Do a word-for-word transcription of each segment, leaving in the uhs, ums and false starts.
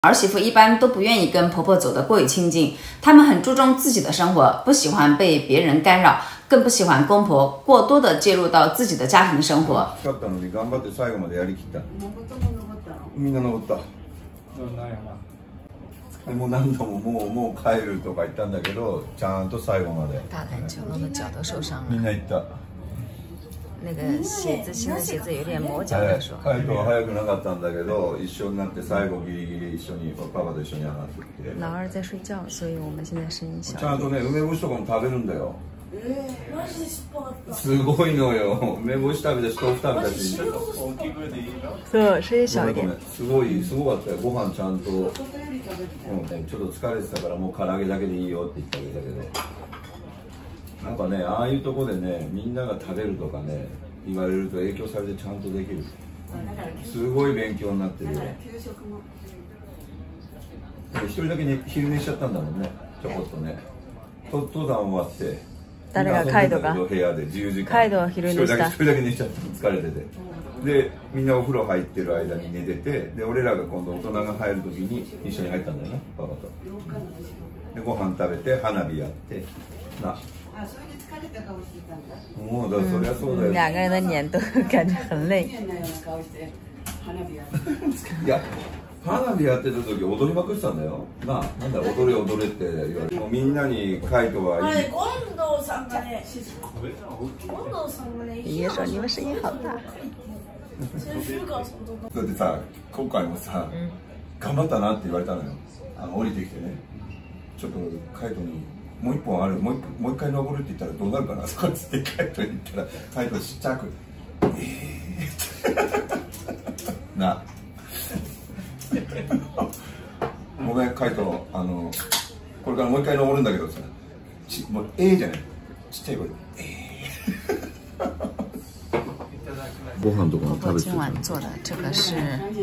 儿媳妇一般都不愿意跟婆婆走得过于亲近，她们很注重自己的生活，不喜欢被别人干扰，更不喜欢公婆过多的介入到自己的家庭生活。 もう何度ももうもう帰るとか言ったんだけど、ちゃんと最後まで。 大胆脚弄的脚都受伤了。 みんな言った。 那个鞋子新的鞋子有点磨脚的说。 カイトは早くなかったんだけど、一緒になって最後ギリギリ一緒にパパと一緒に上がってきて。 老二在睡觉，所以我们现在声音小。 ちゃんとね梅干しとかも食べるんだよ。 えー、マジで酸っぱかった。 すごいのよ。梅干し食べたし豆腐食べたし。 そう声音小一点。 すごいすごかったよ。ご飯ちゃんと。うん、ちょっと疲れてたからもう唐揚げだけでいいよって言ってあげたけど、なんかねああいうとこでねみんなが食べるとかね言われると影響されてちゃんとできる。すごい勉強になってるよ。一人だけに昼寝しちゃったんだもんね、ちょこっとね。と登山終わって誰がカイドが部屋で自由時間カイドは昼寝した。 一人だけ寝ちゃった疲れてて、でみんなお風呂入ってる間に寝てて、で俺らが今度大人が入る時に一緒に入ったんだよね、パパと。でご飯食べて花火やってな。 あ、それで疲れた顔してたんだ。 もうだそりゃそうだよ。 两个人的脸都感觉很累。 変なような顔して花火やって。 いや花火やってた時踊りまくってたんだよ。なあ、なんだ踊れ踊れって言われて、もうみんなにカイトはいい。 あれ、権藤さんがね、権藤さんがね、 爷爷说你们声音好大。 だってさ、今回もさ、頑張ったなって言われたのよ。あの降りてきてね、ちょっとカイトにもう一本ある、もう一もう一回登るって言ったらどうなるかなとかってカイトに言ったら、カイトちっちゃくえーなあ。ごめんカイト、あのこれからもう一回登るんだけどさ、ちもうええじゃない、ちっちゃい声でええ。ご飯とかも食べて。 今晚做的这个是，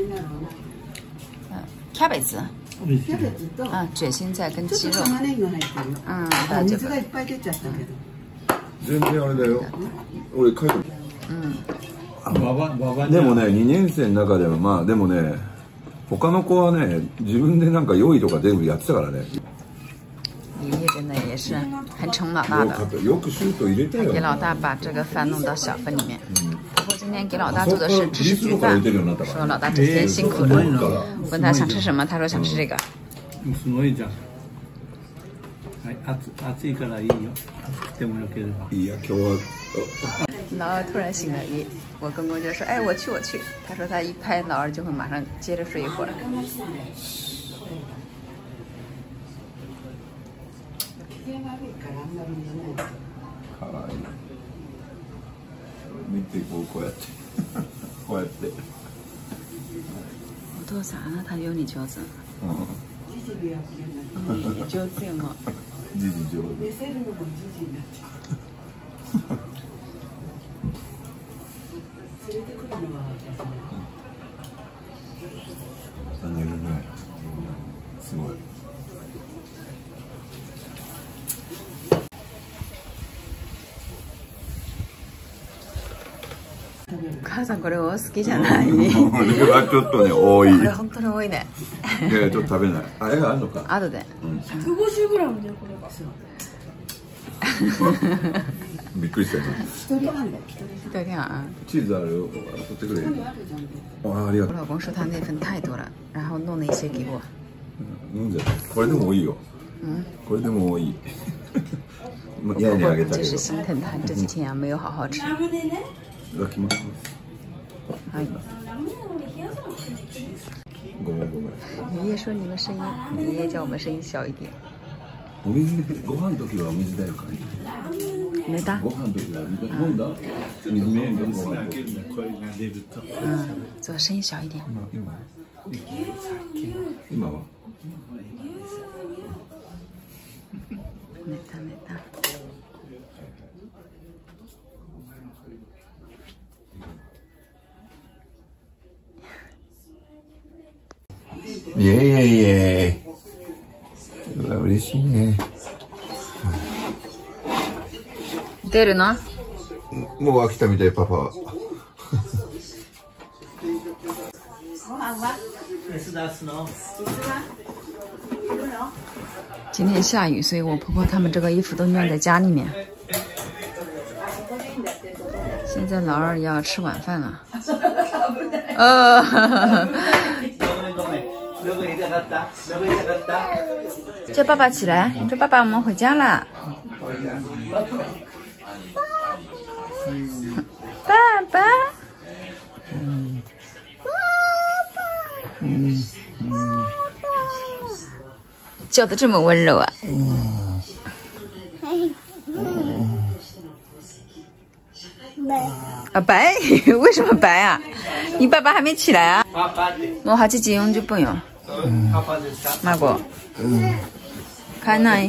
呃，キャベツ。 キャベツと啊，卷心菜跟鸡肉。 玉ねぎが入ってる。 嗯， あ、水がいっぱい出ちゃったけど。 全然あれだよ。俺カイト。 うん。 でもね、にねん生の中ではまあでもね、他の子はね自分でなんか用意とか全部やってたからね。 爷爷真的也是很宠老大的。 よくシュート入れたよ。 给老大把这个饭弄到小份里面。婆婆今天给老大做的是芝士焗饭，说老大这几天辛苦了。我问他想吃什么，他说想吃这个。 すごいじゃん。はい、暑暑いからいいよ。でもよければ。 いや今日は。 老二突然醒了，一我公公就说：“哎，我去，我去。”他说他一拍，老二就会马上接着睡一会儿。 かわいい。見てこうこうやってこうやって。 お父さんあなたより上手。 うん。 上手よも。 ジジ上手。 寝せるのもジジになっちゃう。連れてくるのは寝るね。すごい。 お母さんこれ多好きじゃない？ これはちょっとね多い。 これ本当に多いね。 いやちょっと食べない。あれがあるのか。 後で。 ひゃくごじゅうグラムだよこれが。 びっくりしたよ。 一人半だよ。 一人啊。 チーズあるよ。取ってくれ。あありがとう。 我老公说他那份太多了，然后弄了一些给我。 うんじゃこれでも多いよ。 嗯。 これでも多い。やにあげたけど。 就是心疼他这几天啊没有好好吃。 いただきます。 はい。 ごめんごめん。 爷爷说你们声音，爷爷叫我们声音小一点。 お水ご飯の時はお水だよかい。 寝た？ ご飯の時は飲んだ？水飲んでご飯。 嗯，做声音小一点。 今は？ 寝た寝た。 イエイイエイイエイ。うわ嬉しいね。 出るの？ もう飽きたみたいパパは。 ご飯は？ 今天下雨，所以我婆婆他们这个衣服都晾在家里面。现在老二要吃晚饭了。呃，叫爸爸起来，你说爸爸，我们回家了。爸爸。嗯。嗯嗯。叫得这么温柔啊！嗯。啊白，为什么白啊？你爸爸还没起来啊？我好几斤用就不用。嗯。马哥。嗯。看那。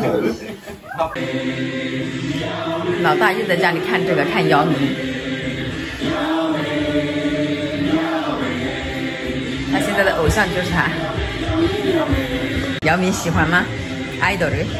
老大又在家里看这个，看姚明。他现在的偶像就是他。姚明喜欢吗？爱豆的。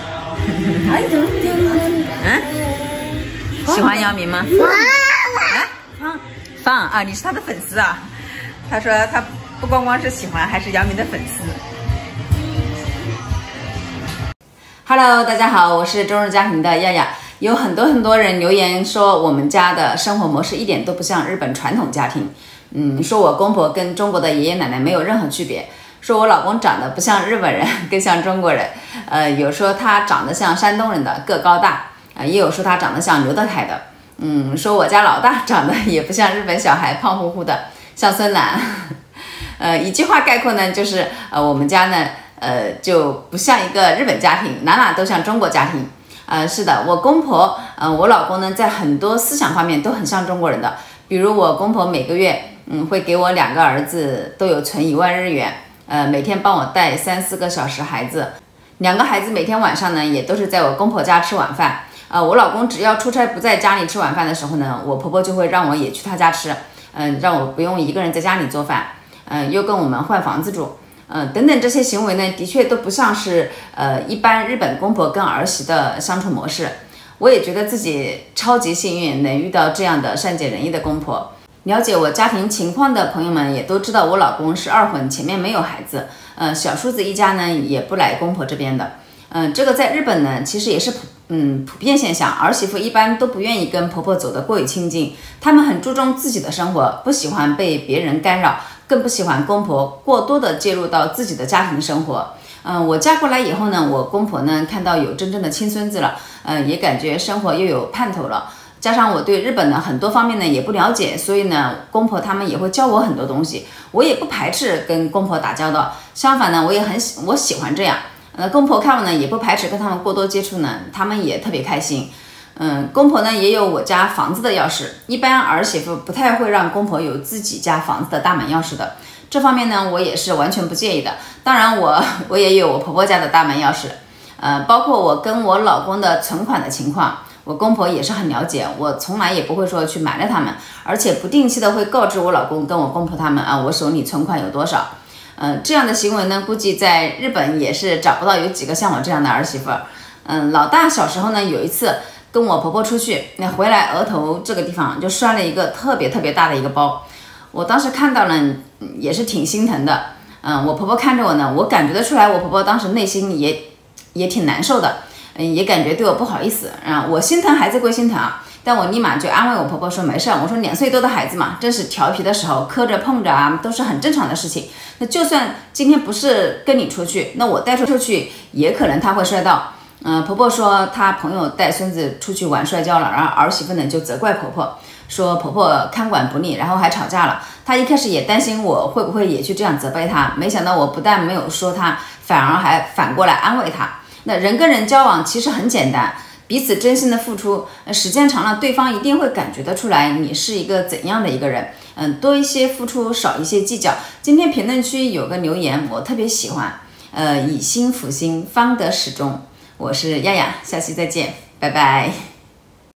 嗯？喜欢姚明吗？啊？放啊！你是他的粉丝啊？他说他不光光是喜欢，还是姚明的粉丝。Hello， 大家好，我是中日家庭的亚亚。有很多很多人留言说我们家的生活模式一点都不像日本传统家庭，嗯，说我公婆跟中国的爷爷奶奶没有任何区别，说我老公长得不像日本人，更像中国人。呃，有说他长得像山东人的，个高大，呃，也有说他长得像刘德凯的。嗯，说我家老大长得也不像日本小孩，胖乎乎的，像孙楠。呃，一句话概括呢，就是呃，我们家呢。呃，就不像一个日本家庭，哪哪都像中国家庭。呃，是的，我公婆，呃，我老公呢，在很多思想方面都很像中国人的。比如我公婆每个月，嗯，会给我两个儿子都有存一万日元，呃，每天帮我带三四个小时孩子。两个孩子每天晚上呢，也都是在我公婆家吃晚饭。呃，我老公只要出差不在家里吃晚饭的时候呢，我婆婆就会让我也去他家吃，嗯、呃，让我不用一个人在家里做饭，嗯、呃，又跟我们换房子住。嗯、呃，等等这些行为呢，的确都不像是呃一般日本公婆跟儿媳的相处模式。我也觉得自己超级幸运，能遇到这样的善解人意的公婆。了解我家庭情况的朋友们也都知道，我老公是二婚，前面没有孩子。呃，小叔子一家呢也不来公婆这边的。嗯、呃，这个在日本呢其实也是普嗯普遍现象，儿媳妇一般都不愿意跟婆婆走得过于亲近，他们很注重自己的生活，不喜欢被别人干扰。更不喜欢公婆过多的介入到自己的家庭生活。嗯、呃，我嫁过来以后呢，我公婆呢看到有真正的亲孙子了，嗯、呃，也感觉生活又有盼头了。加上我对日本的很多方面呢也不了解，所以呢，公婆他们也会教我很多东西，我也不排斥跟公婆打交道。相反呢，我也很喜我喜欢这样。呃，公婆看我呢也不排斥跟他们过多接触呢，他们也特别开心。嗯，公婆呢也有我家房子的钥匙，一般儿媳妇不太会让公婆有自己家房子的大门钥匙的，这方面呢我也是完全不介意的。当然我我也有我婆婆家的大门钥匙，呃，包括我跟我老公的存款的情况，我公婆也是很了解，我从来也不会说去瞒着他们，而且不定期的会告知我老公跟我公婆他们啊，我手里存款有多少。嗯、呃，这样的行为呢，估计在日本也是找不到有几个像我这样的儿媳妇。嗯，老大小时候呢有一次。跟我婆婆出去，那回来额头这个地方就摔了一个特别特别大的一个包，我当时看到了也是挺心疼的。嗯，我婆婆看着我呢，我感觉得出来，我婆婆当时内心也也挺难受的，嗯，也感觉对我不好意思啊。我心疼孩子归心疼啊，但我立马就安慰我婆婆说没事，我说两岁多的孩子嘛，正是调皮的时候，磕着碰着啊，都是很正常的事情。那就算今天不是跟你出去，那我带出去也可能他会摔到。嗯、呃，婆婆说她朋友带孙子出去玩摔跤了，然后儿媳妇呢就责怪婆婆，说婆婆看管不力，然后还吵架了。她一开始也担心我会不会也去这样责备她，没想到我不但没有说她，反而还反过来安慰她。那人跟人交往其实很简单，彼此真心的付出，时间长了，对方一定会感觉得出来你是一个怎样的一个人。嗯，多一些付出，少一些计较。今天评论区有个留言我特别喜欢，呃，以心辅心，方得始终。我是亚亚，下期再见，拜拜。